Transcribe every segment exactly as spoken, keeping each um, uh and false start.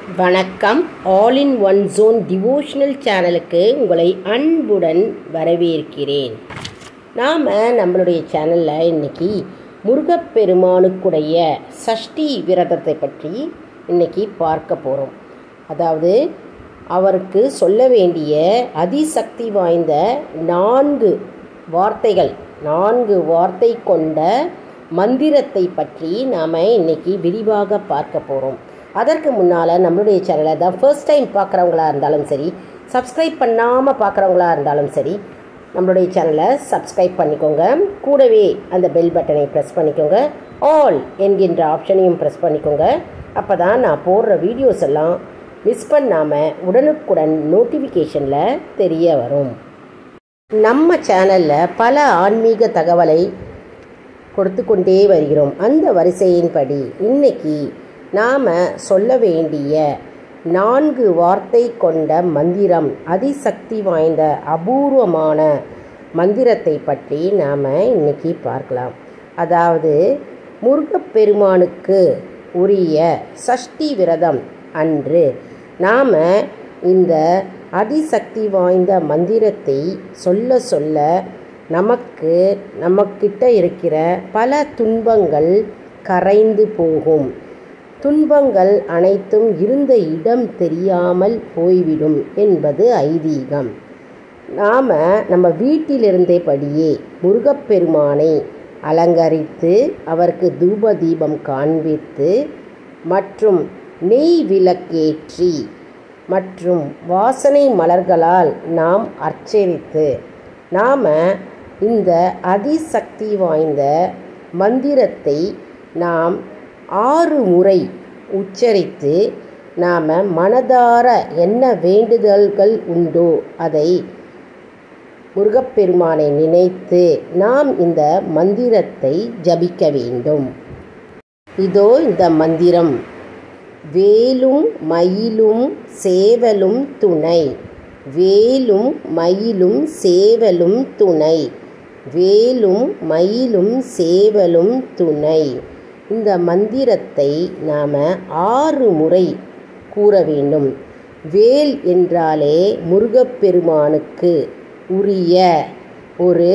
வணக்கம். All in one zone devotional சேனலுக்கு உங்களை அன்புடன் வரவேற்கிறேன். நாம் நம்மளுடைய சேனலில் இன்றைக்கி முருகப்பெருமானுக்குடைய சஷ்டி விரதத்தை பற்றி இன்றைக்கி பார்க்க போகிறோம். அதாவது அவருக்கு சொல்ல வேண்டிய அதிசக்தி வாய்ந்த நான்கு வார்த்தைகள் நான்கு வார்த்தை கொண்ட மந்திரத்தை பற்றி நாம் இன்றைக்கி விரிவாக பார்க்க போகிறோம். அதற்கு முன்னால் நம்மளுடைய சேனலை தான் ஃபர்ஸ்ட் டைம் பார்க்குறவங்களா இருந்தாலும் சரி, சப்ஸ்கிரைப் பண்ணாமல் பார்க்குறவங்களா இருந்தாலும் சரி, நம்மளுடைய சேனலை சப்ஸ்கிரைப் பண்ணிக்கோங்க. கூடவே அந்த பெல் பட்டனை ப்ரெஸ் பண்ணிக்கோங்க. ஆல் என்கின்ற ஆப்ஷனையும் ப்ரெஸ் பண்ணிக்கோங்க. அப்போ தான் நான் போடுற வீடியோஸ் எல்லாம் மிஸ் பண்ணாமல் உடனுக்குடன் நோட்டிஃபிகேஷனில் தெரிய வரும். நம்ம சேனலில் பல ஆன்மீக தகவலை கொடுத்து கொண்டே வருகிறோம். அந்த வரிசையின்படி இன்றைக்கி நாம் சொல்ல வேண்டிய நான்கு வார்த்தை கொண்ட மந்திரம், அதிசக்தி வாய்ந்த அபூர்வமான மந்திரத்தை பற்றி நாம் இன்றைக்கி பார்க்கலாம். அதாவது முருகப்பெருமானுக்கு உரிய சஷ்டி விரதம் அன்று நாம் இந்த அதிசக்தி வாய்ந்த மந்திரத்தை சொல்ல சொல்ல நமக்கு நம்மக்கிட்ட இருக்கிற பல துன்பங்கள் கரைந்து போகும். துன்பங்கள் அனைத்தும் இருந்த இடம் தெரியாமல் போய்விடும் என்பது ஐதீகம். நாம் நம்ம வீட்டிலிருந்தபடியே முருகப்பெருமானை அலங்கரித்து அவருக்கு தூப தீபம் காண்பித்து மற்றும் நெய் விளக்கேற்றி மற்றும் வாசனை மலர்களால் நாம் அர்ச்சரித்து நாம் இந்த அதிசக்தி வாய்ந்த மந்திரத்தை நாம் ஆறு முறை உச்சரித்து நாம் மனதார என்ன வேண்டுதல்கள் உண்டோ அதை முருகப்பெருமானை நினைத்து நாம் இந்த மந்திரத்தை ஜபிக்க வேண்டும். இதோ இந்த மந்திரம். வேலும் மயிலும் சேவலும் துணை, வேலும் மயிலும் சேவலும் துணை, வேலும் மயிலும் சேவலும் துணை. இந்த மந்திரத்தை நாம் ஆறு முறை கூற வேண்டும். வேல் என்றாலே முருகப்பெருமானுக்கு உரிய ஒரு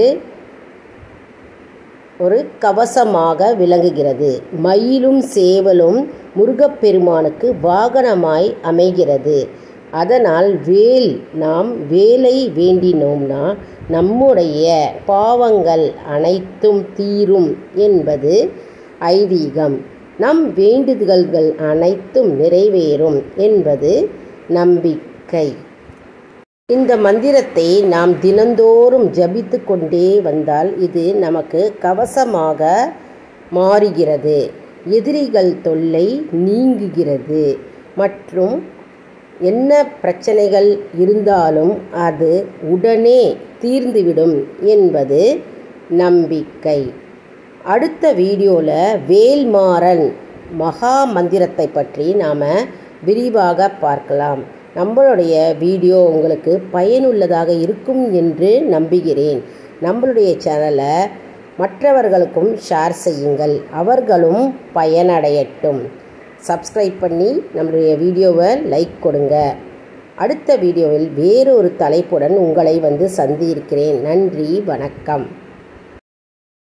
ஒரு கவசமாக விளங்குகிறது. மயிலும் சேவலும் முருகப்பெருமானுக்கு வாகனமாய் அமைகிறது. அதனால் வேல், நாம் வேலை வேண்டினோம்னா நம்முடைய பாவங்கள் அனைத்தும் தீரும் என்பது ஐதீகம். நம் வேண்டுதல்கள் அனைத்தும் நிறைவேறும் என்பது நம்பிக்கை. இந்த மந்திரத்தை நாம் தினந்தோறும் ஜபித்து கொண்டே வந்தால் இது நமக்கு கவசமாக மாறுகிறது. எதிரிகள் தொல்லை நீங்குகிறது. மற்றும் என்ன பிரச்சனைகள் இருந்தாலும் அது உடனே தீர்ந்துவிடும் என்பது நம்பிக்கை. அடுத்த வீடியோவில் வேல்மாறன் மகா மந்திரத்தை பற்றி நாம் விரிவாக பார்க்கலாம். நம்மளுடைய வீடியோ உங்களுக்கு பயனுள்ளதாக இருக்கும் என்று நம்புகிறேன். நம்மளுடைய சேனலை மற்றவர்களுக்கும் ஷேர் செய்யுங்கள், அவர்களும் பயனடையட்டும். சப்ஸ்கிரைப் பண்ணி நம்மளுடைய வீடியோவை லைக் கொடுங்க. அடுத்த வீடியோவில் வேறொரு தலைப்புடன் உங்களை வந்து சந்திக்கிறேன். நன்றி, வணக்கம்.